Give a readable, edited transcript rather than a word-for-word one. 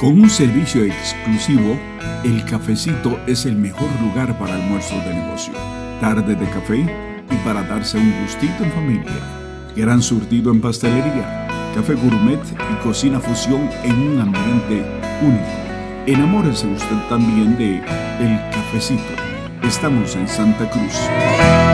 Con un servicio exclusivo, El Cafecito es el mejor lugar para almuerzos de negocio, tarde de café y para darse un gustito en familia. Gran surtido en pastelería, café gourmet y cocina fusión en un ambiente único. Enamórese usted también de El Cafecito. Estamos en Santa Cruz.